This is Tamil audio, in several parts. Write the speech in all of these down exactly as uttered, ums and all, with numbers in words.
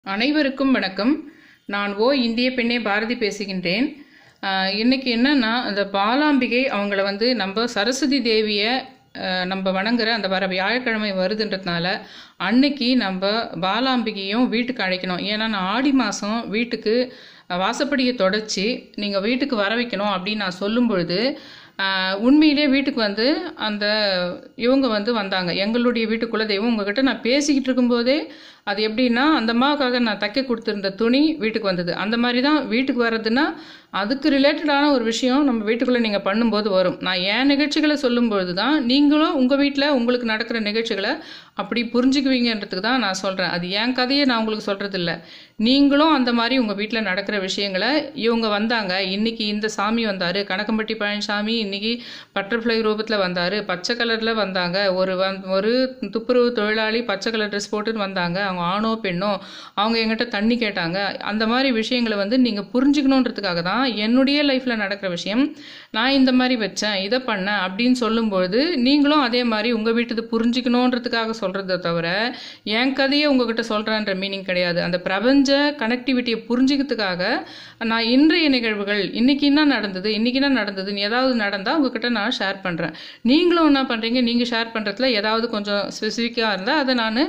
அனைவருக்கும் வணக்கம். நான் ஓ இந்தியப்பெண்ணே பாரதி பேசுகின்றேன். இன்றைக்கி என்னென்னா, அந்த பாலாம்பிகை அவங்கள வந்து நம்ம சரஸ்வதி தேவியை நம்ம வணங்குற அந்த வர வியாழக்கிழமை வருதுன்றதுனால அன்னைக்கு நம்ம பாலாம்பிகையும் வீட்டுக்கு அழைக்கணும். ஏன்னா நான் ஆடி மாதம் வீட்டுக்கு வாசப்படியை தொடச்சி நீங்கள் வீட்டுக்கு வர வைக்கணும் அப்படின்னு நான் சொல்லும் பொழுது உண்மையிலே வீட்டுக்கு வந்து அந்த இவங்க வந்து வந்தாங்க. எங்களுடைய வீட்டுக்குள்ள தெய்வம் உங்ககிட்ட நான் பேசிக்கிட்டு இருக்கும்போதே அது எப்படின்னா, அந்த அம்மாவுக்காக நான் தைக்க கொடுத்துருந்த துணி வீட்டுக்கு வந்தது. அந்த மாதிரி தான் வீட்டுக்கு வர்றதுன்னா அதுக்கு ரிலேட்டடான ஒரு விஷயம் நம்ம வீட்டுக்குள்ளே நீங்கள் பண்ணும்போது வரும். நான் என் நிகழ்ச்சிகளை சொல்லும்பொழுது தான் நீங்களும் உங்கள் வீட்டில் உங்களுக்கு நடக்கிற நிகழ்ச்சிகளை அப்படி புரிஞ்சுக்குவீங்கன்றதுக்கு தான் நான் சொல்கிறேன். அது என் கதையை நான் உங்களுக்கு சொல்கிறது இல்லை. நீங்களும் அந்த மாதிரி உங்கள் வீட்டில் நடக்கிற விஷயங்களை இவங்க வந்தாங்க, இன்றைக்கி இந்த சாமி வந்தார், கணக்கம்பட்டி பழனிசாமி இன்றைக்கி பட்டர்ஃப்ளை ரூபத்தில் வந்தார், பச்சை கலரில் வந்தாங்க, ஒரு வந் ஒரு துப்புரவு தொழிலாளி பச்சை கலர் ட்ரெஸ் போட்டுன்னு வந்தாங்க, அவங்க ஆணோ பெண்ணோ, அவங்க எங்கிட்ட தண்ணி கேட்டாங்க. அந்த மாதிரி விஷயங்களை வந்து நீங்கள் புரிஞ்சுக்கணுன்றதுக்காக தான் என்னுடைய லைஃப்பில் நடக்கிற விஷயம் நான் இந்த மாதிரி வச்சேன், இதை பண்ணேன் அப்படின்னு சொல்லும்பொழுது நீங்களும் அதே மாதிரி உங்கள் வீட்டுது புரிஞ்சுக்கணுன்றதுக்காக சொல்கிறத தவிர என் கதையை உங்ககிட்ட சொல்கிறேன்ற மீனிங் கிடையாது. அந்த பிரபஞ்ச கனெக்டிவிட்டியை புரிஞ்சுக்கிறதுக்காக நான் இன்றைய நிகழ்வுகள் இன்றைக்கி என்ன நடந்தது இன்றைக்கி என்ன நடந்ததுன்னு ஏதாவது நடந்தால் உங்ககிட்ட நான் ஷேர் பண்ணுறேன். நீங்களும் என்ன பண்ணுறீங்க, நீங்கள் ஷேர் பண்ணுறதுல ஏதாவது கொஞ்சம் ஸ்பெசிஃபிக்காக இருந்தால் அதை நான்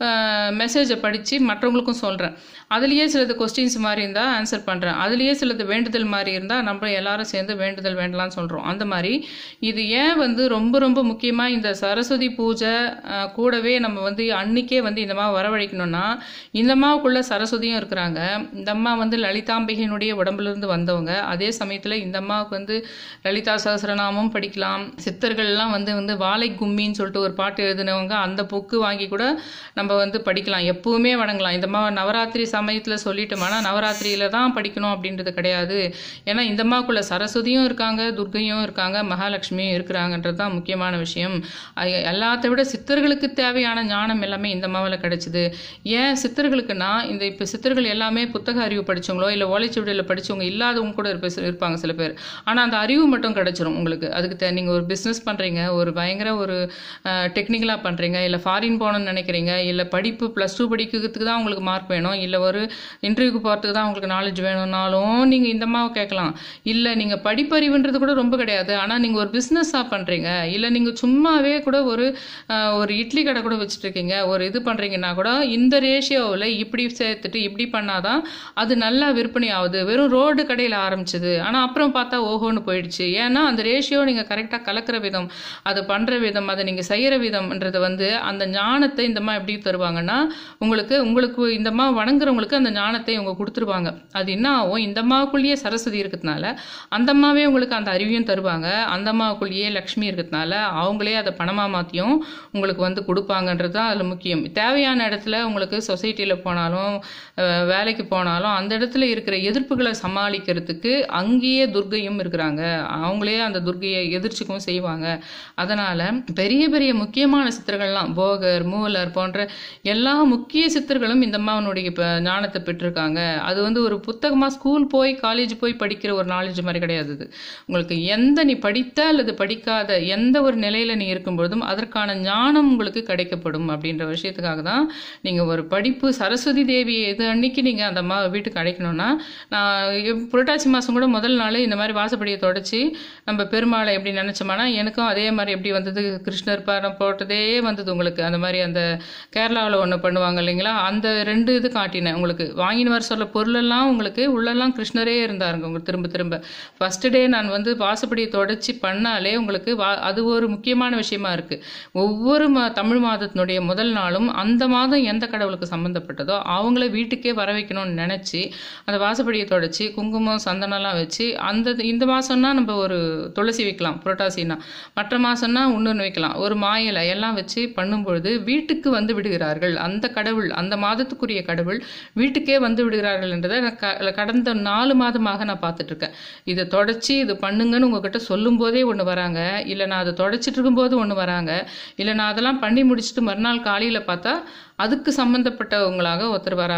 மெசேஜை படித்து மற்றவங்களுக்கும் சொல்கிறேன். அதுலேயே சிலது கொஸ்டின்ஸ் மாதிரி இருந்தால் ஆன்சர் பண்ணுறேன், அதுலேயே சிலது வேண்டுதல் மாதிரி இருந்தால் நம்ம எல்லாரும் சேர்ந்து வேண்டுதல் வேண்டலாம்னு சொல்கிறோம். அந்த மாதிரி இது ஏன் வந்து ரொம்ப ரொம்ப முக்கியமாக இந்த சரஸ்வதி பூஜை கூடவே நம்ம வந்து அன்றைக்கே வந்து இந்த மாதிரி வரவழைக்கணும்னா, இந்த அம்மாவுக்குள்ளே சரஸ்வதியும் இருக்கிறாங்க. இந்த அம்மா வந்து லலிதாம்பிகையினுடைய உடம்புலேருந்து வந்தவங்க. அதே சமயத்தில் இந்த அம்மாவுக்கு வந்து லலிதா சகஸ்ரநாமம் படிக்கலாம். சித்தர்கள்லாம் வந்து வந்து வாழை கும்மின்னு சொல்லிட்டு ஒரு பாட்டு எழுதினவங்க, அந்த புக்கு வாங்கி கூட நம்ம வந்து படிக்கலாம், எப்பவுமே வணங்கலாம். இந்த மாதிரி நவராத்திரி சமயத்தில் சொல்லிட்டோம்னா நவராத்திரியில தான் படிக்கணும் அப்படின்றது கிடையாது. ஏன்னா இந்த அம்மாவுக்குள்ள சரஸ்வதியும் இருக்காங்க, துர்க்கையும் இருக்காங்க, மகாலட்சுமியும் இருக்கிறாங்கன்றது தான் முக்கியமான விஷயம். எல்லாத்த விட சித்தர்களுக்கு தேவையான ஞானம் எல்லாமே இந்த அம்மாவில் கிடைச்சிது. ஏன் சித்தர்களுக்குன்னா, இந்த இப்போ சித்தர்கள் எல்லாமே புத்தக அறிவு படித்தவங்களோ இல்லை ஓலைச்சுவடியில் படித்தவங்க இல்லாதவங்க கூட இருப்பாங்க சில பேர். ஆனால் அந்த அறிவு மட்டும் கிடைச்சிரும் உங்களுக்கு. அதுக்கு தே நீங்கள் ஒரு பிஸ்னஸ் பண்ணுறீங்க, ஒரு பயங்கர ஒரு டெக்னிக்கலாக பண்ணுறீங்க, இல்லை ஃபாரின் போகணும்னு நினைக்கிறீங்க, இல்லை படிப்பு ப்ளஸ் டூ படிக்கிறதுக்கு தான் உங்களுக்கு மார்க் வேணும், இல்லை ஒரு இன்டர்வியூக்கு போகிறதுக்கு தான் உங்களுக்கு நாலேஜ் வேணும்னாலும் நீங்கள் இந்த அம்மாவை கேட்கலாம். இல்லை நீங்கள் படிப்பறிவுன்றது கூட ரொம்ப கிடையாது, ஆனால் நீங்கள் ஒரு பிஸ்னஸாக பண்ணுறீங்க, இல்லை நீங்கள் சும்மாவே கூட ஒரு ஒரு இட்லி கடை கூட வச்சுட்ருக்கீங்க, ஒரு இது பண்ணுறீங்கன்னா கூட இந்த ரேஷியோவில் இப்படி சேர்த்துட்டு இப்படி பண்ணாதான் அது நல்லா விற்பனை ஆகுது. வெறும் ரோடு கடையில் ஆரம்பிச்சது, ஆனால் அப்புறம் பார்த்தா ஓஹோன்னு போயிடுச்சு. ஏன்னா அந்த ரேஷியோ நீங்கள் கரெக்டாக கலக்கிற விதம், அது பண்ணுற விதம், அதை நீங்கள் செய்கிற விதம்ன்றது வந்து அந்த ஞானத்தை இந்த மாதிரி எப்படி தருவாங்கன்னா, உங்களுக்கு உங்களுக்கு இந்த அம்மா வணங்குறவங்களுக்கு அந்த ஞானத்தை இவங்க கொடுத்துருவாங்க. அது என்ன ஆகும், இந்த அம்மாவுக்குள்ளேயே சரஸ்வதி இருக்கிறதுனால அந்த அம்மாவே உங்களுக்கு அந்த அறிவையும் தருவாங்க. அந்த அம்மாவுக்குள்ளேயே லக்ஷ்மி இருக்கிறதுனால அவங்களே அதை பணமாக மாற்றியும் உங்களுக்கு வந்து கொடுப்பாங்கன்றது தான் அதில் முக்கியம். தேவையான இடத்துல உங்களுக்கு சொசைட்டியில் போனாலும் வேலைக்கு போனாலும் அந்த இடத்துல இருக்கிற எதிர்ப்புகளை சமாளிக்கிறதுக்கு அங்கேயே துர்க்கையும் இருக்கிறாங்க. அவங்களே அந்த துர்க்கையை எதிர்ச்சிக்கும் செய்வாங்க. அதனால் பெரிய பெரிய முக்கியமான சித்தர்கள்லாம் போகர், மூலர் போன்ற எல்லா முக்கிய சித்தர்களும் இந்த அம்மாவனுடைய இப்போ ஞானத்தை பெற்றிருக்காங்க. அது வந்து ஒரு புத்தகமாக ஸ்கூல் போய் காலேஜ் போய் படிக்கிற ஒரு நாலேஜ் மாதிரி கிடையாது. அது உங்களுக்கு எந்த நீ படித்த அல்லது படிக்காத எந்த ஒரு நிலையில் நீ இருக்கும்பொழுதும் அதற்கான ஞானம் உங்களுக்கு கிடைக்கப்படும் அப்படின்ற விஷயத்துக்காக தான் நீங்கள் ஒரு படிப்பு சரஸ்வதி தேவி இது அன்னைக்கு நீங்கள் அந்த அம்மா வீட்டுக்கு அழைக்கணும்னா, நான் புரட்டாசி மாதம் கூட முதல் நாள் இந்த மாதிரி வாசப்படியை தொடச்சி நம்ம பெருமாளை எப்படி நினச்சோம்னா, எனக்கும் அதே மாதிரி எப்படி வந்தது, கிருஷ்ணர் பாடம் போட்டதே வந்தது உங்களுக்கு. அந்த மாதிரி அந்த கேரளாவில் ஒன்று பண்ணுவாங்க இல்லைங்களா, அந்த ரெண்டு இது காட்டினேன் உங்களுக்கு. வாங்கின்னு வர சொல்ல பொருளெல்லாம் உங்களுக்கு உள்ளெல்லாம் கிருஷ்ணரே இருந்தாருங்க உங்களுக்கு திரும்ப திரும்ப. ஃபஸ்ட்டு டே நான் வந்து வாசப்படியை தொடச்சி பண்ணாலே உங்களுக்கு வா அது ஒரு முக்கியமான விஷயமா இருக்குது. ஒவ்வொரு மா தமிழ் மாதத்தினுடைய முதல் நாளும் அந்த மாதம் எந்த கடவுளுக்கு சம்மந்தப்பட்டதோ அவங்கள வீட்டுக்கே வர வைக்கணும்னு நினச்சி அந்த வாசப்படியை தொடச்சி குங்குமம் சந்தனம்லாம் வச்சு, அந்த இந்த மாதம்னா நம்ம ஒரு துளசி வைக்கலாம் புரட்டாசின்னா, மற்ற மாதம்னா இன்னொன்று வைக்கலாம், ஒரு மாயிலை எல்லாம் வச்சு பண்ணும்பொழுது வீட்டுக்கு வந்து விடுகிறார்கள். அந்த கடவுள் அந்த மாதத்துக்குரிய கடவுள் வீட்டுக்கே வந்து விடுகிறார்கள் என்றதை கடந்த நாலு மாதமாக நான் பார்த்துட்ருக்கேன். இதை தொடச்சி இது பண்ணுங்கன்னு உங்ககிட்ட சொல்லும் போதே ஒன்று வராங்க, இல்லை நான் அதை தொடச்சிட்டு இருக்கும்போது ஒன்று வராங்க, இல்லை நான் அதெல்லாம் பண்ணி முடிச்சுட்டு மறுநாள் காலையில் பார்த்தா அதுக்கு சம்மந்தப்பட்டவங்களாக ஒருத்தர் வராங்க.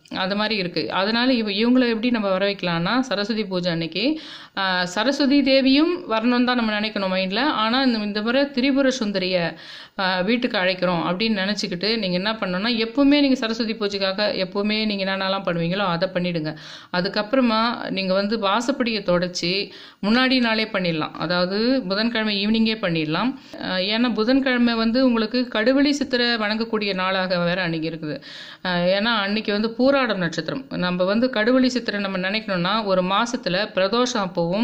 அது மாதிரி இருக்குது. அதனால் இவ இவங்கள எப்படி நம்ம வர வைக்கலான்னா, சரஸ்வதி பூஜை அன்னைக்கு சரஸ்வதி தேவியும் வரணும்னு தான் நம்ம நினைக்கணும் மைண்டில். ஆனால் இந்த இந்த முறை திரிபுர சுந்தரியை வீட்டுக்கு அழைக்கிறோம் அப்படின்னு நினச்சிக்கிட்டு நீங்கள் என்ன பண்ணணும்னா, எப்போவுமே நீங்கள் சரஸ்வதி பூஜைக்காக எப்போவுமே நீங்கள் என்னென்னலாம் பண்ணுவீங்களோ அதை பண்ணிவிடுங்க. அதுக்கப்புறமா நீங்கள் வந்து வாசப்படியை தொடச்சி முன்னாடி நாளே பண்ணிடலாம். அதாவது புதன்கிழமை ஈவினிங்கே பண்ணிடலாம். ஏன்னா புதன்கிழமை வந்து உங்களுக்கு கடுவெளி சித்திரை வணங்கக்கூடிய நாளாக வேறு அன்றைக்கி இருக்குது. ஏன்னா அன்றைக்கி வந்து பூராடம் நட்சத்திரம். நம்ம வந்து கடுவெளி சித்திரை நம்ம நினைக்கணும்னா ஒரு மாதத்தில் பிரதோஷம் அப்போவும்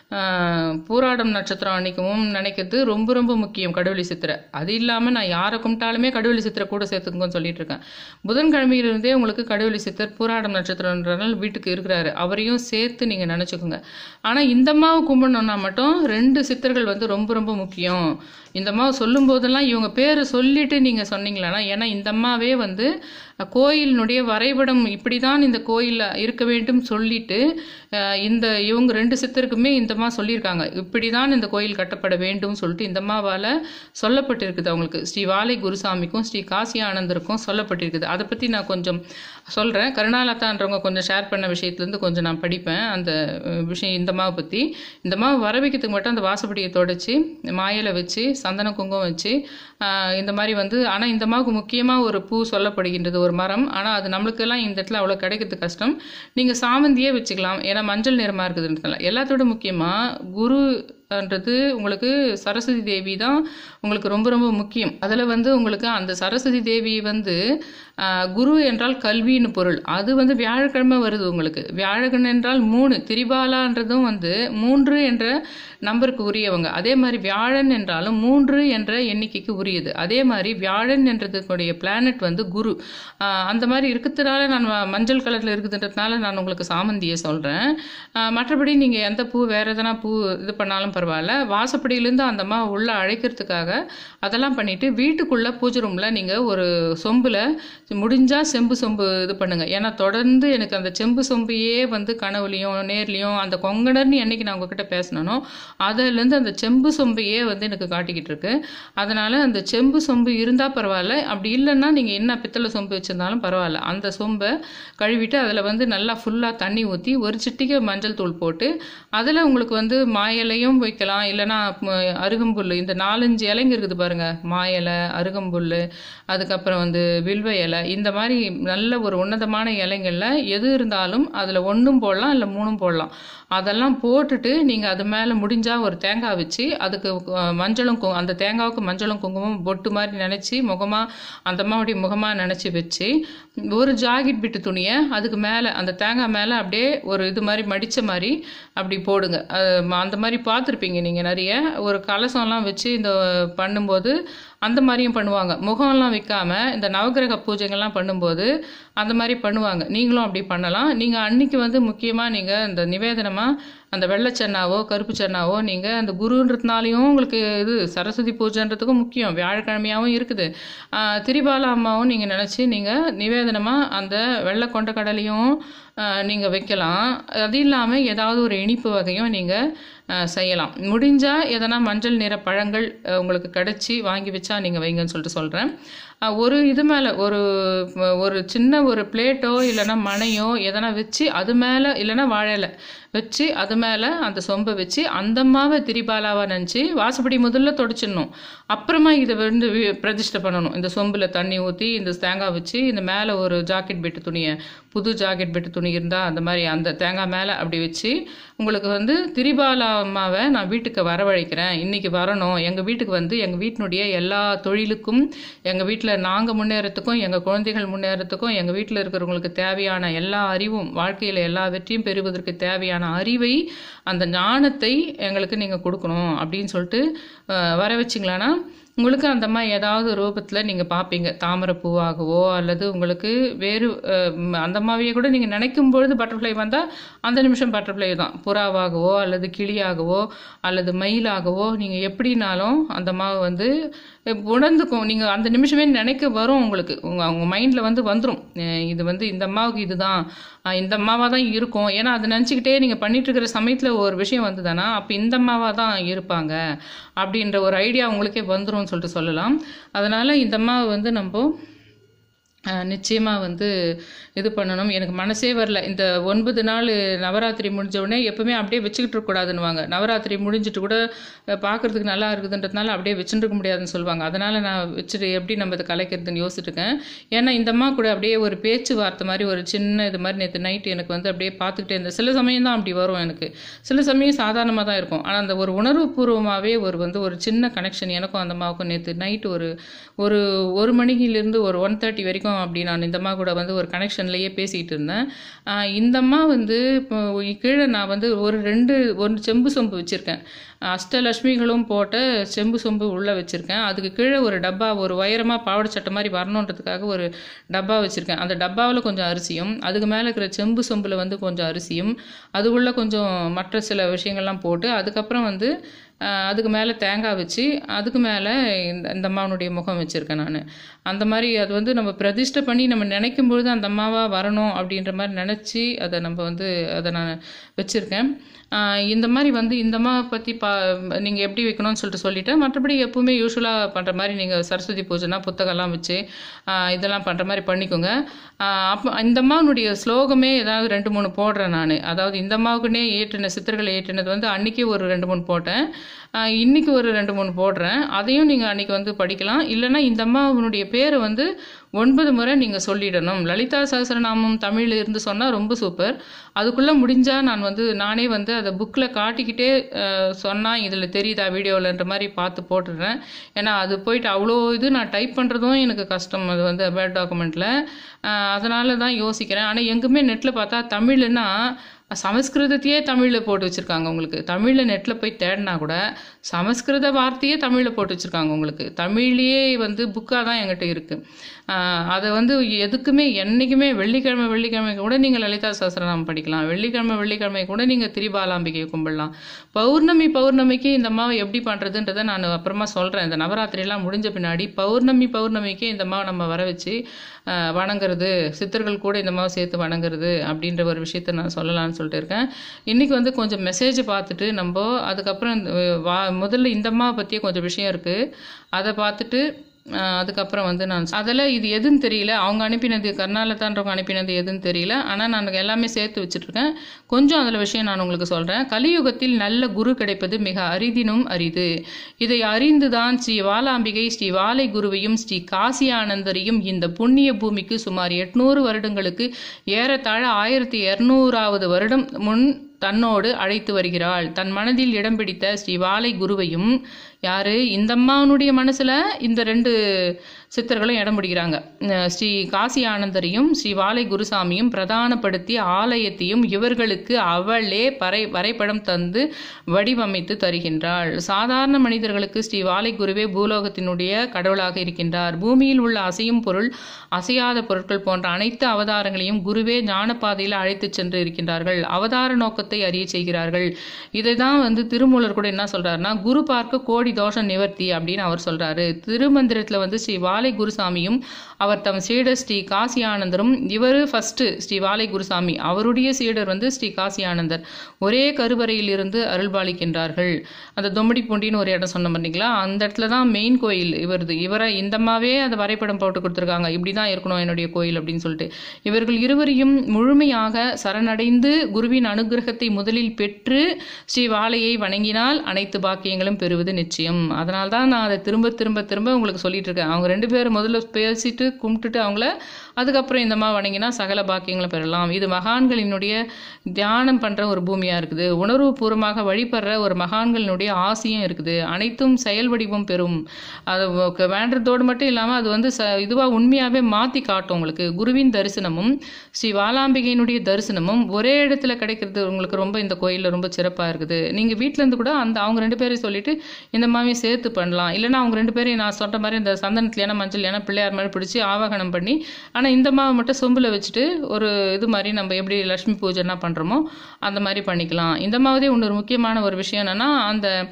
பூராடம் நட்சத்திரம் அன்னைக்கும் நினைக்கிறது ரொம்ப ரொம்ப முக்கியம் கடுவெளி சித்திரை. அது இல்லாமல் நான் யாரை கும்பிட்டாலுமே கடுவெளி சித்திரை கூட சேர்த்துக்குங்கன்னு சொல்லிட்டு இருக்கேன். புதன்கிழமையிலிருந்தே உங்களுக்கு கடுவெளி சித்தர் பூராடம் நட்சத்திரன்றனால வீட்டுக்கு இருக்கிறாரு, அவரையும் சேர்த்து நீங்கள் நினச்சிக்கோங்க. ஆனால் இந்த அம்மாவை கும்பிடணுன்னா மட்டும் ரெண்டு சித்தர்கள் வந்து ரொம்ப ரொம்ப முக்கியம். இந்த அம்மாவை சொல்லும் போதெல்லாம் இவங்க பேரை சொல்லிட்டு நீங்கள் சொன்னீங்களான்னா, ஏன்னா இந்த அம்மாவே வந்து கோயிலினுடைய வரைபடம் இப்படி தான் இந்த கோயிலில் இருக்க வேண்டும் சொல்லிட்டு இந்த இவங்க ரெண்டு சித்தருக்குமே இந்த அம்மா சொல்லியிருக்காங்க, இப்படி தான் இந்த கோயில் கட்டப்பட வேண்டும் சொல்லிட்டு இந்த அம்மாவால் சொல்லப்பட்டிருக்குது. அவங்களுக்கு ஸ்ரீ வாலை குருசாமிக்கும் ஸ்ரீ காசி ஆனந்தருக்கும் சொல்லப்பட்டிருக்குது. அதை பற்றி நான் கொஞ்சம் சொல்கிறேன். கருணாலதான்றவங்க கொஞ்சம் ஷேர் பண்ண விஷயத்துலேருந்து கொஞ்சம் நான் படிப்பேன் அந்த விஷயம். இந்த அம்மாவை பற்றி இந்த அம்மாவை வர வைக்கிறதுக்கு மட்டும் அந்த வாசப்படியை தொடச்சி மாயிலை வச்சு சந்தன குங்குமம் வச்சு இந்த மாதிரி வந்து, ஆனால் இந்த அம்மாவுக்கு முக்கியமாக ஒரு பூ சொல்லப்படுகின்றது, ஒரு மரம். ஆனால் அது நம்மளுக்கெல்லாம் இந்த இடத்துல அவ்வளோ கிடைக்கிறது கஷ்டம். நீங்கள் சாமந்தியே வச்சுக்கலாம், ஏன்னா மஞ்சள் நிறமாக இருக்குதுன்றதுனால. எல்லாத்தோட முக்கியமாக குருன்றது உங்களுக்கு சரஸ்வதி தேவி தான் உங்களுக்கு ரொம்ப ரொம்ப முக்கியம். அதில் வந்து உங்களுக்கு அந்த சரஸ்வதி தேவி வந்து குரு என்றால் கல்வின்னு பொருள். அது வந்து வியாழக்கிழமை வருது உங்களுக்கு. வியாழக்கிழமை என்றால் மூணு, திரிபாலான்றதும் வந்து மூன்று என்ற நம்பருக்கு உரியவங்க. அதே மாதிரி வியாழன் என்றாலும் மூன்று என்ற எண்ணிக்கைக்கு உரியது. அதே மாதிரி வியாழன் என்றதுக்குடைய பிளானட் வந்து குரு. அந்த மாதிரி இருக்கிறதுனால நான் மஞ்சள் கலரில் இருக்குதுன்றதுனால நான் உங்களுக்கு சாமந்தியை சொல்கிறேன். மற்றபடி நீங்கள் எந்த பூ வேறு எதனா பூ இது பண்ணாலும் பரவாயில்ல. வாசப்படியிலேருந்து அந்த அம்மா உள்ளே அழைக்கிறதுக்காக அதெல்லாம் பண்ணிவிட்டு வீட்டுக்குள்ளே பூஜை ரூமில் நீங்கள் ஒரு சொம்பில் முடிஞ்சால் செம்பு சொம்பு இது பண்ணுங்கள். ஏன்னா தொடர்ந்து எனக்கு அந்த செம்பு சொம்பையே வந்து கனவுலையும் நேர்லையும் அந்த கொங்கடர்னு என்னைக்கு நான் உங்ககிட்ட பேசினனோ அதிலேருந்து அந்த செம்பு சொம்பையே வந்து எனக்கு காட்டிக்கிட்டு இருக்கு. அதனால் அந்த செம்பு சொம்பு இருந்தால் பரவாயில்ல, அப்படி இல்லைன்னா நீங்கள் என்ன பித்தளை சொம்பு வச்சுருந்தாலும் பரவாயில்ல. அந்த சொம்பை கழுவிட்டு அதில் வந்து நல்லா ஃபுல்லாக தண்ணி ஊற்றி ஒரு சிட்டிகை மஞ்சள் தூள் போட்டு அதில் உங்களுக்கு வந்து மாயிலையும் வைக்கலாம், இல்லைன்னா அருகம்புல். இந்த நாலஞ்சு இலைங்க இருக்குது பாருங்கள், மாயிலை, அருகம்புல், அதுக்கப்புறம் வந்து வில்வ இலை, இந்த மாதிரி நல்ல ஒரு உன்னதமான இலைங்களில் எது இருந்தாலும் அதில் ஒன்றும் போடலாம் இல்லை மூணும் போடலாம். அதெல்லாம் போட்டுட்டு நீங்கள் அது மேலே முடிஞ்சால் ஒரு தேங்காய் வச்சு அதுக்கு மஞ்சளும் அந்த தேங்காவுக்கு மஞ்சளும் குங்குமம் பொட்டு மாதிரி நினச்சி முகமாக அந்த அம்மாவுடைய முகமாக நினச்சி வச்சு ஒரு ஜாக்கெட் பிட்டு துணியை அதுக்கு மேலே அந்த தேங்காய் மேலே அப்படியே ஒரு இது மாதிரி மடித்த மாதிரி அப்படி போடுங்க. அந்த மாதிரி பார்த்துருப்பீங்க நீங்கள் நிறைய. ஒரு கலசம்லாம் வச்சு இந்த பண்ணும்போது அந்த மாதிரியும் பண்ணுவாங்க. முகம்லாம் வைக்காமல் இந்த நவகிரக பூஜைகள்லாம் பண்ணும்போது அந்த மாதிரி பண்ணுவாங்க. நீங்களும் அப்படி பண்ணலாம். நீங்கள் அன்றைக்கி வந்து முக்கியமாக நீங்கள் இந்த நிவேதனமாக அந்த வெள்ளைச்சென்னாவோ கருப்பு சென்னாவோ நீங்கள் அந்த குருன்றதுனாலையும் உங்களுக்கு இது சரஸ்வதி பூஜைன்றதுக்கும் முக்கியம், வியாழக்கிழமையாகவும் இருக்குது. திரிபாலா அம்மாவும் நீங்கள் நினச்சி நீங்கள் நிவேதனமாக அந்த வெள்ளை கொண்ட கடலையும் நீங்கள் வைக்கலாம். அது இல்லாமல் ஏதாவது ஒரு இனிப்பு வகையும் நீங்கள் செய்யலாம். முடிஞ்சால் எதனா மஞ்சள் நிற பழங்கள் உங்களுக்கு கிடச்சி வாங்கி வச்சா நீங்கள் வைங்கன்னு சொல்லிட்டு சொல்கிறேன். ஒரு இது மேலே ஒரு ஒரு சின்ன ஒரு பிளேட்டோ இல்லைன்னா மனையோ எதனா வச்சு அது மேலே இல்லைன்னா வாழையில வச்சு அது மேலே அந்த சொம்பை வச்சு அந்த அம்மாவை திரிபாலாவாக நினச்சி வாசப்படி முதல்ல தொடச்சிடணும். அப்புறமா இதை வந்து பிரதிஷ்டை பண்ணணும். இந்த சொம்பில் தண்ணி ஊற்றி இந்த தேங்காய் வச்சு இந்த மேலே ஒரு ஜாக்கெட் பெட்டு துணியை, புது ஜாக்கெட் பெட்டு துணி இருந்தால் அந்த மாதிரி அந்த தேங்காய் மேலே அப்படி வச்சு உங்களுக்கு வந்து திரிபாலா அம்மாவை நான் வீட்டுக்கு வரவழைக்கிறேன், இன்றைக்கி வரணும், எங்கள் வீட்டுக்கு வந்து எங்கள் வீட்டினுடைய எல்லா தொழிலுக்கும், எங்கள் வீட்டில் நாங்கள் முன்னேறத்துக்கும், எங்கள் குழந்தைகள் முன்னேறத்துக்கும், எங்கள் வீட்டில் இருக்கிறவங்களுக்கு தேவையான எல்லா அறிவும், வாழ்க்கையில் எல்லா வெற்றியும் பெறுவதற்கு தேவையான அறிவை, அந்த ஞானத்தை எங்களுக்கு நீங்கள் கொடுக்கணும் அப்படின்னு சொல்லிட்டு வர வச்சிங்களான்னா உங்களுக்கு அந்த மாதிரி ஏதாவது ரூபத்தில் நீங்கள் பார்ப்பீங்க. தாமரை பூவாகவோ அல்லது உங்களுக்கு வேறு அந்த மாதிரியே கூட நீங்கள் நினைக்கும் பொழுது பட்டர்ஃப்ளை வந்தால் அந்த நிமிஷம் பட்டர்ஃப்ளை தான். புறாவாகவோ அல்லது கிளியாகவோ அல்லது மயிலாகவோ நீங்கள் எப்படினாலும் அந்த மாவு வந்து உணர்ந்துக்கும். நீங்கள் அந்த நிமிஷமே நினைக்க வரும் உங்களுக்கு, உங்கள் அவங்க மைண்டில் வந்து வந்துடும், இது வந்து இந்த அம்மாவுக்கு இதுதான், இந்த அம்மாவாக தான் இருக்கும். ஏன்னா அதை நினச்சிக்கிட்டே நீங்கள் பண்ணிகிட்ருக்கிற சமயத்தில் ஒரு விஷயம் வந்து தானே அப்போ இந்த அம்மாவாக தான் இருப்பாங்க அப்படின்ற ஒரு ஐடியா உங்களுக்கே வந்துடும் சொல்லிட்டு சொல்லலாம். அதனால் இந்த அம்மாவை வந்து நம்ம நிச்சயமாக வந்து இது பண்ணணும். எனக்கு மனசே வரல. இந்த ஒன்பது நாள் நவராத்திரி முடிஞ்ச உடனே எப்பவுமே அப்படியே வச்சுக்கிட்டு இருக்கக்கூடாதுன்னுவாங்க. நவராத்திரி முடிஞ்சிட்டு கூட பார்க்குறதுக்கு நல்லா இருக்குதுன்றதுனால அப்படியே வச்சுட்டு இருக்க முடியாதுன்னு சொல்லுவாங்க. அதனால் நான் வச்சுட்டு எப்படி நம்ம இதை கலைக்கிறதுன்னு யோசிச்சுட்டு இருக்கேன். ஏன்னா இந்த அம்மா கூட அப்படியே ஒரு பேச்சுவார்த்தை மாதிரி ஒரு சின்ன இது மாதிரி நேற்று நைட்டு எனக்கு வந்து அப்படியே பார்த்துக்கிட்டே இருந்தேன். சில சமயம் தான் அப்படி வரும் எனக்கு, சில சமயம் சாதாரணமாக தான் இருக்கும். ஆனால் அந்த ஒரு உணர்வுபூர்வமாகவே ஒரு வந்து ஒரு சின்ன கனெக்ஷன் எனக்கும் அந்த அம்மாவுக்கும் நேற்று நைட்டு ஒரு ஒரு ஒரு மணிக்கிலேருந்து ஒரு ஒன் தேர்ட்டி வரைக்கும் அப்படி நான் இந்த அம்மா கூட வந்து ஒரு கனெக்ஷன்லேயே பேசிகிட்டு இருந்தேன். இந்த அம்மா வந்து இப்போ கீழே நான் வந்து ஒரு ரெண்டு ஒரு செம்பு சொம்பு வச்சுருக்கேன். அஷ்டலட்சுமிகளும் போட்ட செம்பு சொம்பு உள்ளே வச்சுருக்கேன். அதுக்கு கீழே ஒரு டப்பா ஒரு உயரமாக பாவாடை சட்டை மாதிரி வரணுன்றதுக்காக ஒரு டப்பா வச்சுருக்கேன். அந்த டப்பாவில் கொஞ்சம் அரிசியும், அதுக்கு மேலே இருக்கிற செம்பு சொம்பில் வந்து கொஞ்சம் அரிசியும், அதுக்குள்ளே கொஞ்சம் மற்ற சில விஷயங்கள்லாம் போட்டு, அதுக்கப்புறம் வந்து அதுக்கு மேலே தேங்காய் வச்சு, அதுக்கு மேலே இந்த இந்த அம்மாவனுடைய முகம் வச்சுருக்கேன் நான். அந்த மாதிரி அது வந்து நம்ம பிரதிஷ்டை பண்ணி நம்ம நினைக்கும் பொழுது அந்த அம்மாவாக வரணும் அப்படின்ற மாதிரி நினச்சி அதை நம்ம வந்து அதை நான் வச்சுருக்கேன். இந்த மாதிரி வந்து இந்த அம்மா பற்றி பா நீங்கள் எப்படி வைக்கணும்னு சொல்லிட்டு சொல்லிவிட்டேன். மற்றபடி எப்பவுமே யூஸ்வலாக பண்ணுற மாதிரி நீங்கள் சரஸ்வதி பூஜைனா புத்தகம்லாம் வச்சு இதெல்லாம் பண்ணுற மாதிரி பண்ணிக்கோங்க. அப்போ இந்த அம்மாவனுடைய ஸ்லோகமே ஏதாவது ரெண்டு மூணு போடுறேன் நான். அதாவது இந்த அம்மாவுக்குன்னே ஏற்றின சித்திரங்களை ஏற்றினது வந்து அன்றைக்கி ஒரு ரெண்டு மூணு போட்டேன், இன்றைக்கி ஒரு ரெண்டு மூணு போடுறேன். அதையும் நீங்கள் அன்றைக்கி வந்து படிக்கலாம். இல்லைனா இந்த அம்மாவனுடைய பேரை வந்து ஒன்பது முறை நீங்கள் சொல்லிடணும். லலிதா சகஸ்ரநாமம் தமிழில் இருந்து சொன்னால் ரொம்ப சூப்பர். அதுக்குள்ளே முடிஞ்சால் நான் வந்து நானே வந்து அதை புக்கில் காட்டிக்கிட்டே சொன்னால் இதில் தெரியுதா வீடியோவில்ன்ற மாதிரி பார்த்து போட்டுடுறேன். ஏன்னா அது போயிட்டு அவ்வளோ இது நான் டைப் பண்ணுறதும் எனக்கு கஷ்டம், அது வந்து வேர்ட் டாக்குமெண்ட்டில். அதனால தான் யோசிக்கிறேன். ஆனால் எங்குமே நெட்டில் பார்த்தா தமிழ்னா சமஸ்கிருதத்தையே தமிழில் போட்டு வச்சுருக்காங்க. உங்களுக்கு தமிழில் நெட்டில் போய் தேடினா கூட சமஸ்கிருத வார்த்தையே தமிழில் போட்டு வச்சுருக்காங்க. உங்களுக்கு தமிழ்லேயே வந்து புக்காக தான் என்கிட்ட இருக்குது. அதை வந்து எதுக்குமே என்றைக்குமே வெள்ளிக்கிழமை வெள்ளிக்கிழமை கூட நீங்கள் லலிதா சகஸ்ரநாமம் படிக்கலாம். வெள்ளிக்கிழமை வெள்ளிக்கிழமை கூட நீங்கள் திரிபாலாம்பிகையை கும்பிடலாம். பௌர்ணமி பௌர்ணமிக்கு இந்த அம்மாவை எப்படி பண்ணுறதுன்றதை நான் அப்புறமா சொல்கிறேன். இந்த நவராத்திரியெல்லாம் முடிஞ்ச பின்னாடி பௌர்ணமி பௌர்ணமிக்கு இந்த அம்மாவை நம்ம வர வச்சு வணங்குறது, சித்தர்கள் கூட இந்த அம்மாவை சேர்த்து வணங்குறது அப்படின்ற ஒரு விஷயத்த நான் சொல்லலாம்னு சொல்லிட்டு இருக்கேன். இன்றைக்கி வந்து கொஞ்சம் மெசேஜ் பார்த்துட்டு நம்ம அதுக்கப்புறம் வா முதல்ல இந்த அம்மாவை பற்றியே கொஞ்சம் விஷயம் இருக்குது, அதை பார்த்துட்டு அதுக்கப்புறம் வந்து நான் அதில் இது எதுன்னு தெரியல, அவங்க அனுப்பினது கர்நாலதான்றவங்க அனுப்பினது எதுன்னு தெரியல. ஆனால் நான் எல்லாமே சேர்த்து வச்சுட்ருக்கேன். கொஞ்சம் அதில் விஷயம் நான் உங்களுக்கு சொல்கிறேன். கலியுகத்தில் நல்ல குரு கிடைப்பது மிக அரிதினும் அரிது. இதை அறிந்துதான் ஸ்ரீ வாலாம்பிகை ஸ்ரீ வாலை குருவையும் ஸ்ரீ காசி ஆனந்தரையும் இந்த புண்ணிய பூமிக்கு சுமார் எட்நூறு வருடங்களுக்கு ஏறத்தாழ ஆயிரத்தி இரநூறாவது வருடம் முன் தன்னோடு அழைத்து வருகிறாள். தன் மனதில் இடம் பிடித்த ஸ்ரீ வாலை குருவையும், யாரு இந்த அம்மாவனுடைய மனசுல இந்த ரெண்டு சித்தர்களும் இடம் பிடிக்கிறாங்க. ஸ்ரீ காசி ஆனந்தரையும் ஸ்ரீ வாலை குருசாமியும் பிரதானப்படுத்தி ஆலயத்தையும் இவர்களுக்கு அவளே பறை வரைபடம் தந்து வடிவமைத்து தருகின்றாள். சாதாரண மனிதர்களுக்கு ஸ்ரீ வாலை குருவே பூலோகத்தினுடைய கடவுளாக இருக்கின்றார். பூமியில் உள்ள அசையும் பொருள், அசையாத பொருட்கள் போன்ற அனைத்து அவதாரங்களையும் குருவே ஞானப்பாதையில் அழைத்து சென்று இருக்கின்றார்கள். அவதார நோக்கத்தை அறிய செய்கிறார்கள். இதை தான் வந்து திருமூலர் கூட என்ன சொல்றாருன்னா, குரு பார்க்க கோடி தோஷ நிவர்த்தி அப்படின்னு அவர் சொல்றாரு. திருமந்திரத்தில் வந்து ஸ்ரீ வாலை குருசாமியும் அவர் தம் சீடர் ஸ்ரீ காசி ஆனந்தரும், இவர் ஃபர்ஸ்ட் ஸ்ரீ வாலை குருசாமி, அவருடைய சீடர் வந்து ஸ்ரீ காசி ஆனந்தர் ஒரே கருவறையில் இருந்து அருள்பாலிக்கின்றார்கள். அந்த தொம்படி பூண்டின்னு ஒரு இடம் சொன்ன பண்ணீங்களா, அந்த இடத்துல தான் மெயின் கோயில் இவரது. இவரை இந்தமாவே அந்த வரைபடம் போட்டு கொடுத்துருக்காங்க, இப்படி தான் இருக்கணும் என்னுடைய கோயில் அப்படின்னு சொல்லிட்டு. இவர்கள் இருவரையும் முழுமையாக சரணடைந்து குருவின் அனுகிரகத்தை முதலில் பெற்று ஸ்ரீ வாலையை வணங்கினால் அனைத்து பாக்கியங்களும் பெறுவது நிச்சயம். அதனால தான் நான் அதை திரும்ப திரும்ப திரும்ப உங்களுக்கு சொல்லிட்டு இருக்கேன். அவங்க ரெண்டு பேரும் முதல்ல பேசிட்டு கும்பிட்டுட்டு அவங்கள அதுக்கப்புறம் இந்த மாதிரி வணங்கினா சகல பாக்கியங்களை பெறலாம். இது மகான்களினுடைய தியானம் பண்ணுற ஒரு பூமியாக இருக்குது. உணர்வு பூர்வமாக வழிபடுற ஒரு மகான்களினுடைய ஆசையும் இருக்குது. அனைத்தும் செயல் வடிவம் பெறும். அது வேண்டதோடு மட்டும் இல்லாமல் அது வந்து ச இதுவாக உண்மையாகவே மாற்றி காட்டும். உங்களுக்கு குருவின் தரிசனமும் ஸ்ரீ வாலாம்பிகையினுடைய தரிசனமும் ஒரே இடத்துல கிடைக்கிறது உங்களுக்கு ரொம்ப இந்த கோயிலில் ரொம்ப சிறப்பாக இருக்குது. நீங்கள் வீட்டிலேருந்து கூட அந்த அவங்க ரெண்டு பேரையும் சொல்லிட்டு இந்த மாதிரி சேர்த்து பண்ணலாம். இல்லைன்னா அவங்க ரெண்டு பேரையும் நான் சொல்கிற மாதிரி இந்த சந்தனத்தில் ஏன்னா மஞ்சள் ஏன்னா பிள்ளையார் மாதிரி பிடிச்சி ஆவாகனம் பண்ணி, ஆனால் இந்த மாவை மட்டும் சொம்பில் வச்சுட்டு ஒரு இது மாதிரி நம்ம எப்படி லட்சுமி பூஜைனா பண்ணுறோமோ அந்த மாதிரி பண்ணிக்கலாம். இந்த மாதிரி இன்னொரு முக்கியமான ஒரு விஷயம் என்னென்னா, அந்த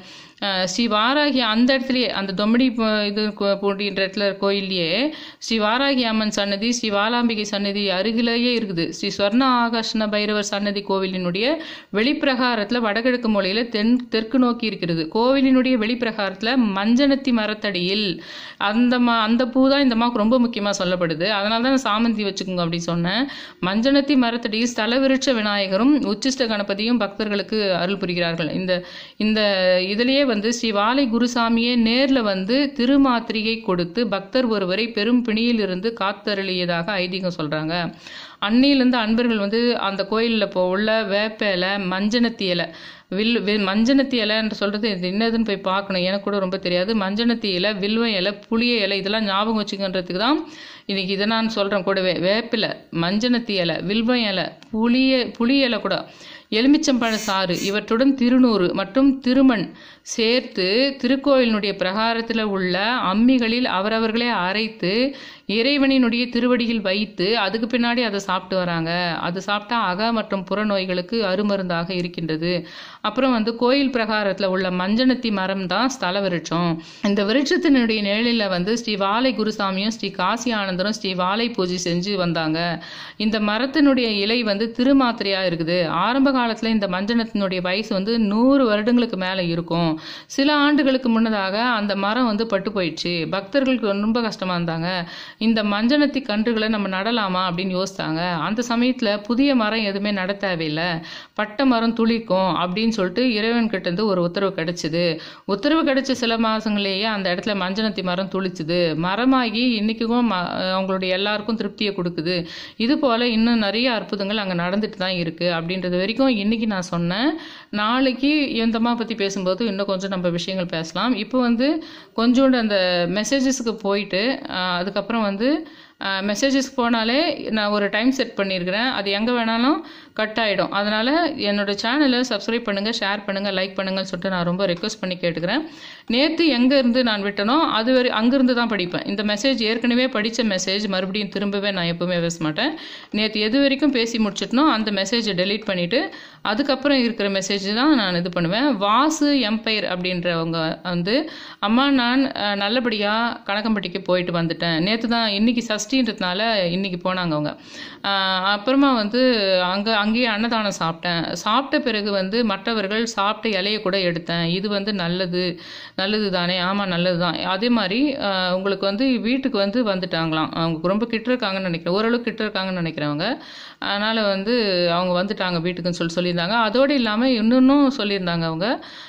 ஸ்ரீ வாராகி அந்த இடத்துலையே அந்த தொம்படி இது பூண்டின்ற இடத்துல கோயில்லையே ஸ்ரீ வாராகி அம்மன் சன்னதி, ஸ்ரீ வாலாம்பிகை சன்னதி அருகிலேயே இருக்குது. ஸ்ரீ ஸ்வர்ண ஆகர்ஷண பைரவர் சன்னதி கோவிலினுடைய வெளிப்பிரகாரத்தில் வடகிழக்கு மூலையில் தென் தெற்கு நோக்கி இருக்கிறது. கோவிலினுடைய வெளிப்பிரகாரத்தில் மஞ்சனத்தி மரத்தடியில் அந்த மா அந்த பூ தான் இந்த மாவுக்கு ரொம்ப முக்கியமாக சொல்லப்படுது. அதனால தான் சாமந்தி வச்சுக்கோங்க அப்படின்னு சொன்னேன். மஞ்சனத்தி மரத்தடியில் ஸ்தல விருட்ச விநாயகரும் உச்சிஷ்ட கணபதியும் பக்தர்களுக்கு அருள் புரிகிறார்கள். இந்த இந்த இதுலேயே வந்து ஸ்ரீ வாலை குருசாமியே நேரில் வந்து திருமாத்திரிகை கொடுத்து பக்தர் ஒருவரை பெரும் பிணியில் இருந்து காத்தருளியதாக ஐதீகம் சொல்கிறாங்க. அன்னையிலேருந்து அன்பர்கள் வந்து அந்த கோயிலில் இப்போ உள்ள வேப்ப இலை, மஞ்சனத்தி இலை, வில் மஞ்சனத்தி இலைன்னு சொல்கிறது இது என்னதுன்னு போய் பார்க்கணும். எனக்கு கூட ரொம்ப தெரியாது. மஞ்சனத்தி இலை, வில்வ இலை, புளிய இலை இதெல்லாம் ஞாபகம் வச்சுக்கின்றதுக்கு தான் இன்றைக்கி இதை நான் சொல்கிறேன். கூடவே வேப்பிலை, மஞ்சனத்தி இலை, வில்வ இலை, புளிய புளிய இலை கூட, எலுமிச்சம்பழ சாறு இவற்றுடன் திருநூறு மற்றும் திருமண் சேர்த்து திருக்கோயிலினுடைய பிரகாரத்தில் உள்ள அம்மிகளில் அவரவர்களே அரைத்து இறைவனினுடைய திருவடியில் வைத்து அதுக்கு பின்னாடி அதை சாப்பிட்டு வராங்க. அது சாப்பிட்டா அக மற்றும் புற நோய்களுக்கு அருமருந்தாக இருக்கின்றது. அப்புறம் வந்து கோயில் பிரகாரத்தில் உள்ள மஞ்சனத்தி மரம் தான் ஸ்தல விருட்சம். இந்த விருட்சத்தினுடைய நிழலில் வந்து ஸ்ரீ வாலை குருசாமியும் ஸ்ரீ காசி ஆனந்தரும் ஸ்ரீ வாலை பூஜை செஞ்சு வந்தாங்க. இந்த மரத்தினுடைய இலை வந்து திருமாத்திரையாக இருக்குது. ஆரம்ப காலத்தில் இந்த மஞ்சனத்தினுடைய வயசு வந்து நூறு வருடங்களுக்கு மேலே இருக்கும். சில ஆண்டுகளுக்கு முன்னதாக அந்த மரம் வந்து பட்டு போயிடுச்சு. பக்தர்களுக்கு ரொம்ப கஷ்டமாக இருந்தாங்க. இந்த மஞ்சனத்தி கன்றுகளை நம்ம நடலாமா அப்படின்னு யோசித்தாங்க. அந்த சமயத்தில் புதிய மரம் எதுவுமே நட தேவையில்லை, பட்ட மரம் துளிக்கும் அப்படின்னு சொல்லிட்டு இறைவன் கிட்ட இருந்து ஒரு உத்தரவு கிடைச்சிது. உத்தரவு கிடைச்ச சில மாதங்களையே அந்த இடத்துல மஞ்சனத்தி மரம் துளிச்சுது. மரமாகி இன்றைக்கும் அவங்களுடைய எல்லாருக்கும் திருப்தியை கொடுக்குது. இது போல் இன்னும் நிறைய அற்புதங்கள் அங்கே நடந்துட்டு தான் இருக்குது. அப்படின்றது வரைக்கும் இன்றைக்கி நான் சொன்னேன். நாளைக்கு இந்த அம்மா பற்றி பேசும்போது இன்னும் கொஞ்சம் நம்ம விஷயங்கள் பேசலாம். இப்போ வந்து கொஞ்சோண்டு அந்த மெசேஜஸ்க்கு போயிட்டு அதுக்கப்புறம் வந்து மெசேஜஸ் போனாலே நான் ஒரு டைம் செட் பண்ணியிருக்கிறேன். அது எங்கே வேணாலும் கட் ஆகிடும். அதனால் என்னோடய சேனலை சப்ஸ்கிரைப் பண்ணுங்கள், ஷேர் பண்ணுங்கள், லைக் பண்ணுங்கன்னு சொல்லிட்டு நான் ரொம்ப ரெக்வஸ்ட் பண்ணி கேட்டுக்கிறேன். நேற்று எங்கே இருந்து நான் விட்டனோ அது வரை அங்கேருந்து தான் படிப்பேன். இந்த மெசேஜ் ஏற்கனவே படித்த மெசேஜ் மறுபடியும் திரும்பவே நான் எப்போவுமே பேச மாட்டேன். நேற்று எது வரைக்கும் பேசி முடிச்சிட்டனோ அந்த மெசேஜை டெலீட் பண்ணிவிட்டு அதுக்கப்புறம் இருக்கிற மெசேஜ் தான் நான் இது பண்ணுவேன். வாசு எம்பையர் அப்படின்றவங்க வந்து அம்மா நான் நல்லபடியாக கணக்கம்பட்டிக்கு போயிட்டு வந்துட்டேன். நேற்று தான் இன்றைக்கி சஷ்டின்றதுனால இன்றைக்கி போனாங்க அவங்க. அப்புறமா வந்து அங்கே அங்கேயே அன்னதானம் சாப்பிட்டேன். சாப்பிட்ட பிறகு வந்து மற்றவர்கள் சாப்பிட்ட இலையை கூட எடுத்தேன். இது வந்து நல்லது நல்லது தானே? ஆமாம் நல்லது தான். அதே மாதிரி உங்களுக்கு வந்து வீட்டுக்கு வந்து வந்துட்டாங்களாம். அவங்க ரொம்ப கிட்ட இருக்காங்கன்னு நினைக்கிறேன், ஓரளவுக்கு கிட்ட இருக்காங்கன்னு நினைக்கிறவங்க. அதனால் வந்து அவங்க வந்துட்டாங்க வீட்டுக்குன்னு சொல்லி சொல்லியிருந்தாங்க. அதோடு இல்லாமல் இன்னொன்னும் சொல்லியிருந்தாங்க அவங்க,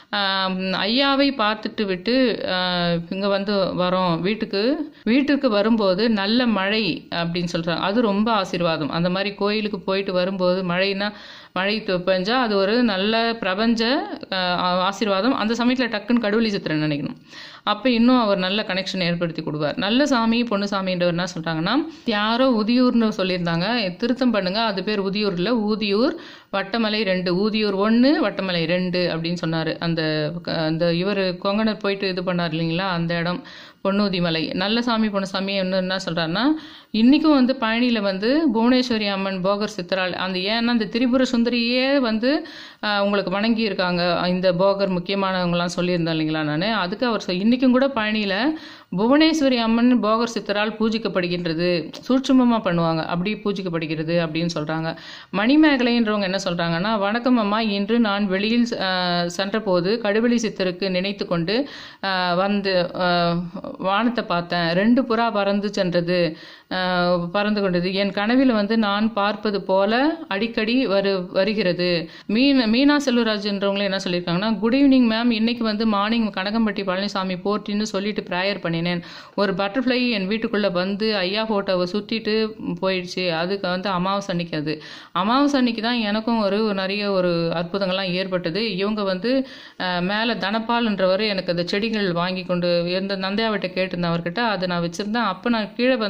ஐயாவை பார்த்துட்டு விட்டு இங்கே வந்து வரோம் வீட்டுக்கு வீட்டுக்கு வரும்போது நல்ல மழை அப்படின்னு சொல்கிறாங்க. அது ரொம்ப ஆசீர்வாதம். அந்த மாதிரி கோயிலுக்கு போயிட்டு வரும்போது மழைன்னா மழை பெஞ்சா அது ஒரு நல்ல பிரபஞ்ச ஆசீர்வாதம். அந்த சமயத்தில் டக்குன்னு கடவுளி சித்திரன் நினைக்கணும். அப்போ இன்னும் அவர் நல்ல கனெக்ஷன் ஏற்படுத்தி கொடுவார். நல்ல சாமி பொண்ணு சாமின்றவர் என்ன சொல்கிறாங்கன்னா, யாரோ உதியூர்னு சொல்லியிருந்தாங்க, திருத்தம் பண்ணுங்க, அது பேர் உதியூர் இல்லை, ஊதியூர் வட்டமலை ரெண்டு, ஊதியூர் ஒன்று வட்டமலை ரெண்டு அப்படின்னு சொன்னார். அந்த அந்த இவர் கொங்கனர் போயிட்டு இது பண்ணார் இல்லைங்களா, அந்த இடம் பொன்னூதி மலை. நல்ல சாமி பொண்ணு சாமி இன்னும் என்ன சொல்கிறாருன்னா, இன்றைக்கும் வந்து பழனியில் வந்து புவனேஸ்வரி அம்மன் போகர் சித்தரால் அந்த ஏன்னா அந்த திரிபுர சுந்தரியே வந்து உங்களுக்கு வணங்கி இருக்காங்க. இந்த போகர் முக்கியமானவங்களாம் சொல்லியிருந்தேன் இல்லைங்களா நான். அதுக்கு அவர் இன்றைக்கும் கூட பழனியில் புவனேஸ்வரி அம்மன் போகர் சித்தரால் பூஜிக்கப்படுகின்றது, சூட்சுமமாக பண்ணுவாங்க, அப்படி பூஜிக்கப்படுகிறது அப்படின்னு சொல்கிறாங்க. மணிமேகலைன்றவங்க என்ன சொல்கிறாங்கன்னா, வணக்கம் அம்மா, இன்று நான் வெளியில் சென்ற போது கடுவெளி சித்தருக்கு நினைத்து கொண்டு வந்து வானத்தை பார்த்தேன். ரெண்டு புறா பறந்து சென்றது பறந்து கொண்டது. என் கனவில் வந்து நான் பார்ப்பது போல அடிக்கடி வரு வருகிறது. மீன் மீனா செல்வராஜ்ன்றவங்களும் என்ன சொல்லியிருக்காங்கன்னா, குட் ஈவினிங் மேம், இன்னைக்கு வந்து மார்னிங் கனகம்பட்டி பழனிசாமி போற்றின்னு சொல்லிட்டு ப்ரேயர் பண்ணினேன். ஒரு பட்டர்ஃப்ளை என் வீட்டுக்குள்ளே வந்து ஐயா ஃபோட்டோவை சுற்றிட்டு போயிடுச்சு. அதுக்கு வந்து அமாவாசை அன்னைக்கு, அது அமாவாசை அன்னைக்கு தான் எனக்கும் ஒரு நிறைய ஒரு அற்புதங்கள்லாம் ஏற்பட்டது. இவங்க வந்து மேலே தனபால்ன்றவர் எனக்கு அந்த செடிகள் வாங்கி கொண்டு இருந்த நந்தையாவிட்ட கேட்டிருந்தேன் அவர்கிட்ட. அதை நான் வச்சுருந்தேன். அப்போ நான் கீழே வந்தப்போ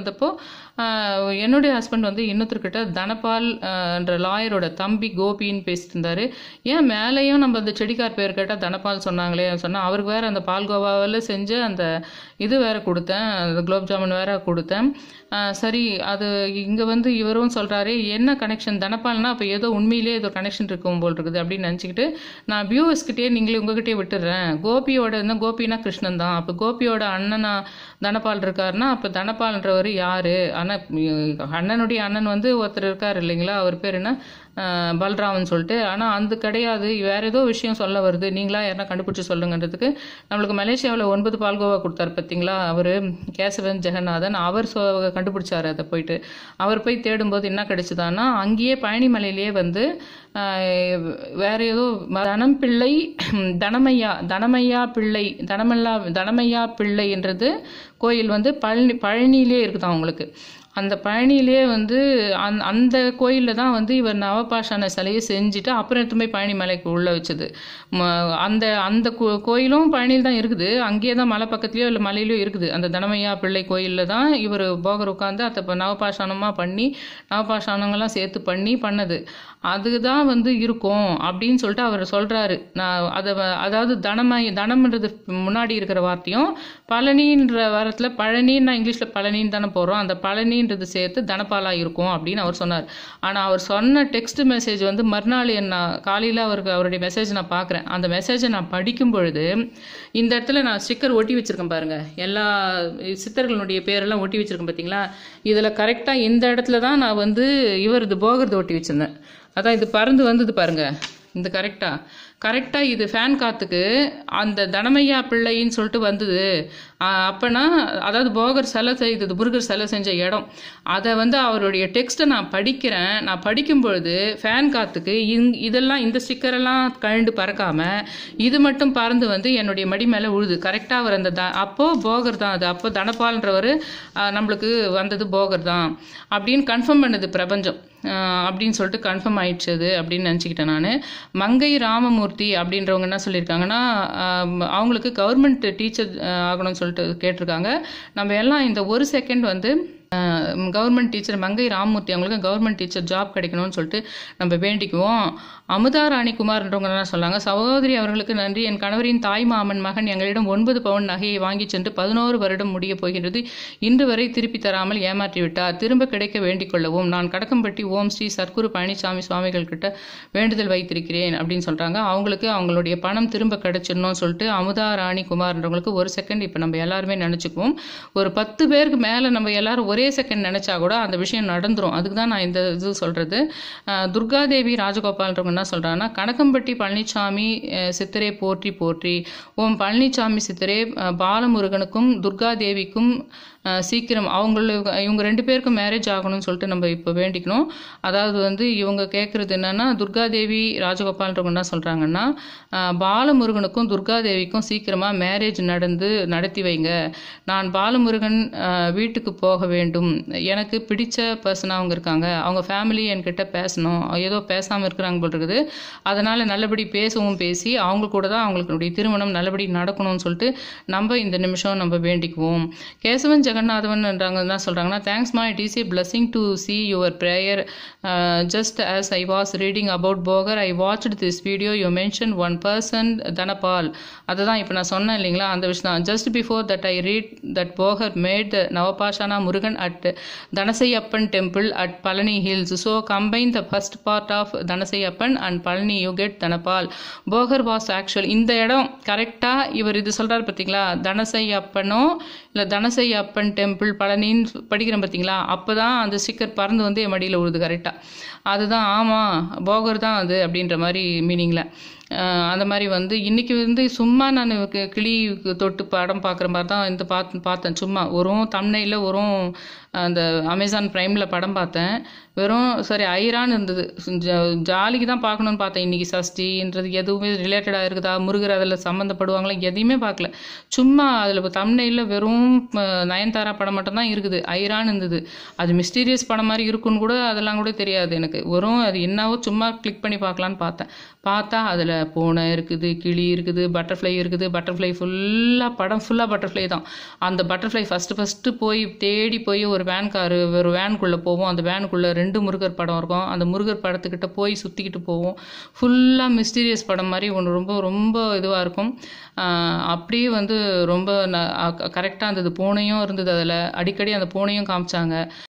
என்னுடைய ஹஸ்பண்ட் வந்து இன்னொருத்தர்கிட்ட தனபால் என்ற லாயரோட தம்பி கோபின்னு பேசிட்டு இருந்தார். ஏன் மேலேயும் நம்ம அந்த செடிக்கார் பேர் கேட்டால் தனபால் சொன்னாங்களே சொன்னால், அவருக்கு வேறு அந்த பால்கோவாவில் செஞ்சு அந்த இது வேறு கொடுத்தேன், அந்த குலோப் ஜாமுன் வேறு கொடுத்தேன். சரி, அது இங்கே வந்து இவரும் சொல்கிறாரு என்ன கனெக்ஷன் தனபால்னா, அப்போ ஏதோ உண்மையிலேயே ஏதோ கனெக்ஷன் இருக்கும் போல் இருக்குது அப்படின்னு நினச்சிக்கிட்டு நான் வியூவர்ஸ்கிட்டே நீங்களே உங்ககிட்டே விட்டுடுறேன். கோபியோட இருந்தால் கோபினா கிருஷ்ணன் தான், அப்போ கோபியோட அண்ணனா தனபால் இருக்காருன்னா அப்போ தனபால்ன்றவர் யார்? ஆனால் அண்ணனுடைய அண்ணன் வந்து ஒருத்தர் இருக்கார் இல்லைங்களா, அவர் பேர் என்ன பல்ராமன் சொல்லிட்டு. ஆனால் அந்த கிடையாது, வேறு ஏதோ விஷயம் சொல்ல வருது, நீங்களா யாரா கண்டுபிடிச்சி சொல்லுங்கன்றதுக்கு நம்மளுக்கு மலேசியாவில் ஒன்பது பால்கோவா கொடுத்தாரு பார்த்தீங்களா அவர் கேசவன் ஜெகநாதன், அவர் சொ கண்டுபிடிச்சார் அதை போயிட்டு. அவர் போய் தேடும்போது என்ன கிடைச்சதான்னா, அங்கேயே பழனிமலையிலேயே வந்து வேற ஏதோ தனம் பிள்ளை தனமையா தனமையா பிள்ளை தனமல்லா தனமையா பிள்ளைன்றது கோயில் வந்து பழனி பழனியிலே இருக்குதான் அவங்களுக்கு. அந்த பழனியிலே வந்து அந் அந்த கோயிலில் தான் வந்து இவர் நவபாஷான சிலையை செஞ்சுட்டு அப்புறம் எடுத்துமே பழனி மலைக்கு உள்ளே வச்சது. அந்த அந்த கோயிலும் பழனியில் தான் இருக்குது, அங்கேயே தான் மலை பக்கத்துலேயோ இல்லை மலையிலையோ இருக்குது. அந்த தனமையா பிள்ளை கோயிலில் தான் இவர் போகர் உட்காந்து அதை நவபாஷானமாக பண்ணி நவபாஷானங்கள்லாம் சேர்த்து பண்ணி பண்ணது. அதுதான் வந்து இருக்கும் அப்படின்னு சொல்லிட்டு அவர் சொல்கிறாரு. நான் அதை அதாவது தனமய தனம்ன்றது முன்னாடி இருக்கிற வார்த்தையும் பழனின்ற வாரத்தில் பழனின்னு நான் இங்கிலீஷில் பழனின்னு தானே போகிறோம், அந்த பழனின்றது சேர்த்து தனபாலாக இருக்கும் அப்படின்னு அவர் சொன்னார். ஆனால் அவர் சொன்ன டெக்ஸ்ட் மெசேஜ் வந்து மறுநாள் என்ன காலையில் அவருக்கு அவருடைய மெசேஜ் நான் பார்க்குறேன். அந்த மெசேஜை நான் படிக்கும் பொழுது இந்த இடத்துல நான் ஸ்டிக்கர் ஒட்டி வச்சுருக்கேன் பாருங்கள், எல்லா சித்தர்களுடைய பேரெல்லாம் ஒட்டி வச்சுருக்கேன் பார்த்தீங்களா. இதில் கரெக்டாக இந்த இடத்துல தான் நான் வந்து இவரது போகிறது ஒட்டி வச்சுருந்தேன். அதான் இது பறந்து வந்தது பாருங்க, இந்த கரெக்டா கரெக்டா இது ஃபேன் காத்துக்கு அந்த தனமையா பிள்ளைன்னு சொல்லிட்டு வந்தது. அப்போனா அதாவது போகர் சிலை செய்தது முருகர் சிலை செஞ்ச இடம். அதை வந்து அவருடைய டெக்ஸ்ட்டை நான் படிக்கிறேன். நான் படிக்கும் பொழுது ஃபேன் காத்துக்கு இங் இதெல்லாம் இந்த ஸ்டிக்கரெல்லாம் கழண்டு பறக்காமல் இது மட்டும் பறந்து வந்து என்னுடைய மடி மேலே உழுது. கரெக்டாக அவர் அந்த த அப்போது போகர் தான் அது, அப்போ தனபால்ன்றவர் நம்மளுக்கு வந்தது போகர் தான் அப்படின்னு கன்ஃபார்ம் பண்ணுது பிரபஞ்சம் அப்படின்னு சொல்லிட்டு கன்ஃபார்ம் ஆயிடுச்சு அது அப்படின்னு நினச்சிக்கிட்டேன் நான். மங்கை ராமமூர்த்தி அப்படின்றவங்க என்ன சொல்லியிருக்காங்கன்னா, அவங்களுக்கு கவர்மெண்ட் டீச்சர் ஆகணும்னு சொல்லிட்டு கேட்டிருக்காங்க. நம்ம எல்லாம் இந்த ஒரு செகண்ட் வந்து கவர்மெண்ட் டீச்சர் மங்கை ராமமூர்த்தி அவங்களுக்கு கவர்மெண்ட் டீச்சர் ஜாப் கிடைக்கணும்னு சொல்லிட்டு நம்ம வேண்டிக்குவோம். அமுதா ராணி குமார்ன்றவங்க என்ன சொன்னாங்க, சகோதரி அவர்களுக்கு நன்றி. என் கணவரின் தாய் மாமன் மகன் எங்களிடம் ஒன்பது பவுன் நகையை வாங்கி சென்று பதினோரு வருடம் முடிய போகின்றது. இன்று வரை திருப்பி தராமல் ஏமாற்றி விட்டார். திரும்ப கிடைக்க வேண்டிக் கொள்ளவும். நான் கடக்கம்பட்டி ஓம் ஸ்ரீ சர்க்குரு பழனிசாமி சுவாமிகள் கிட்ட வேண்டுதல் வைத்திருக்கிறேன் அப்படின்னு சொல்றாங்க. அவங்களுக்கு அவங்களுடைய பணம் திரும்ப கிடைச்சிடணும்னு சொல்லிட்டு அமுதா ராணி குமார்ன்றவங்களுக்கு ஒரு செகண்ட் இப்போ நம்ம எல்லாருமே நினச்சிக்குவோம். ஒரு பத்து பேருக்கு மேலே நம்ம எல்லாரும் ஒரே செகண்ட் நினைச்சா கூட அந்த விஷயம் நடந்துரும். அதுக்கு தான் நான் இந்த இது சொல்றது. துர்காதேவி ராஜகோபால்ன்றவங்க என்ன சொல்றாங்கன்னா, கணக்கம்பட்டி பழனிசாமி சித்தரே போற்றி போற்றி. ஓம் பழனிசாமி சித்தரே பாலமுருகனுக்கும் துர்காதேவிக்கும் சீக்கிரம் அவங்களுக்கு இவங்க ரெண்டு பேருக்கும் மேரேஜ் ஆகணும்னு சொல்லிட்டு நம்ம இப்போ வேண்டிக்கணும். அதாவது வந்து இவங்க கேட்குறது என்னன்னா, துர்காதேவி ராஜகோபால்ன்றவங்க என்ன சொல்கிறாங்கன்னா, பாலமுருகனுக்கும் துர்காதேவிக்கும் சீக்கிரமாக மேரேஜ் நடந்து நடத்தி வைங்க. நான் பாலமுருகன் வீட்டுக்கு போக வேண்டும். எனக்கு பிடிச்ச பர்சனாக அவங்க இருக்காங்க. அவங்க ஃபேமிலி என்கிட்ட பேசணும், ஏதோ பேசாமல் இருக்கிறாங்க போல் இருக்குது. அதனால் நல்லபடி பேசவும் பேசி அவங்க கூட தான் அவங்களுடைய திருமணம் நல்லபடி நடக்கணும்னு சொல்லிட்டு நம்ம இந்த நிமிஷம் நம்ம வேண்டிக்குவோம். கேசவன் ஜெகநாதவன் என்ன சொல்றாங்கன்னா, தேங்க்ஸ் மா, it is a blessing to see your prayer. Uh, just as I was reading about Bogar, I watched this video. You mentioned one person, Dhanapal. அதுதான் இப்போ நான் சொன்னேன் இல்லைங்களா, அந்த விஷயம் தான். Just before that I read that Bogar made the Navapashana Murugan at Dhanasayappan temple at Palani Hills. So combine the first part of Dhanasayappan and Palani, you get Dhanapal. Bogar was actually இந்த இடம் கரெக்டாக இவர் இது சொல்கிறார் பார்த்தீங்களா, தனசையப்பனோ இல்லை தனசையப்பன் டெம்பிள் பழனின்னு படிக்கிறேன் பார்த்தீங்களா, அப்போ தான் அந்த ஸ்டிக்கர் பறந்து வந்து என் மடியில் விழுது கரெக்டாக. அதுதான் ஆமாம் போகர் தான் அது அப்படின்ற மாதிரி மீனிங்கில். அந்த மாதிரி வந்து இன்றைக்கி வந்து சும்மா நான் கிளி தொட்டு படம் பார்க்குற மாதிரி தான் இந்த பார்த்து பார்த்தேன். சும்மா வரும் தம்ப்நெயில்ல வரும் அந்த அமேசான் ப்ரைமில் படம் பார்த்தேன். வெறும் சரி ஐரான்னு இருந்தது, ஜாலிக்கு தான் பார்க்கணுன்னு பார்த்தேன். இன்றைக்கி சஷ்டின்றது எதுவுமே ரிலேட்டடாக இருக்குதா, முருகர் அதில் சம்மந்தப்படுவாங்களா, எதையுமே பார்க்கல. சும்மா அதில் தம்ப்நெயில்ல வெறும் நயன்தாரா படம் மட்டும்தான் இருக்குது. ஐரான்னு இருந்தது. அது மிஸ்டீரியஸ் படம் மாதிரி இருக்குன்னு கூட அதெல்லாம் கூட தெரியாது எனக்கு. வெறும் அது என்னவோ சும்மா கிளிக் பண்ணி பார்க்கலான்னு பார்த்தேன். பார்த்தா அதில் அதில் பூனை இருக்குது, கிளி இருக்குது, பட்டர்ஃப்ளை இருக்குது. பட்டர்ஃப்ளை ஃபுல்லாக படம் ஃபுல்லாக பட்டர்ஃப்ளை தான். அந்த பட்டர்ஃப்ளை ஃபஸ்ட்டு ஃபஸ்ட்டு போய் தேடி போய் ஒரு வேன் காரு ஒரு வேனுக்குள்ளே போவோம். அந்த வேனுக்குள்ளே ரெண்டு முருகர் படம் இருக்கும். அந்த முருகர் படத்துக்கிட்ட போய் சுற்றிக்கிட்டு போவோம். ஃபுல்லாக மிஸ்டீரியஸ் படம் மாதிரி ஒன்று ரொம்ப ரொம்ப இதுவாக இருக்கும். அப்படியே வந்து ரொம்ப ந கரெக்டாக இருந்தது. பூனையும் இருந்தது அதில். அடிக்கடி அந்த பூனையும் காமிச்சாங்க.